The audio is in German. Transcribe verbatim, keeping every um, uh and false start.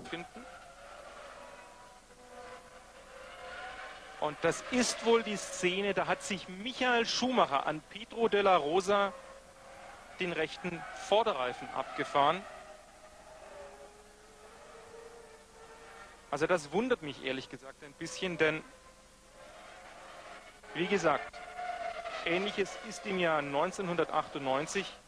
stattfinden. Und das ist wohl die Szene, da hat sich Michael Schumacher an Pedro de la Rosa den rechten Vorderreifen abgefahren. Also das wundert mich ehrlich gesagt ein bisschen, denn wie gesagt, Ähnliches ist im Jahr neunzehnhundertachtundneunzig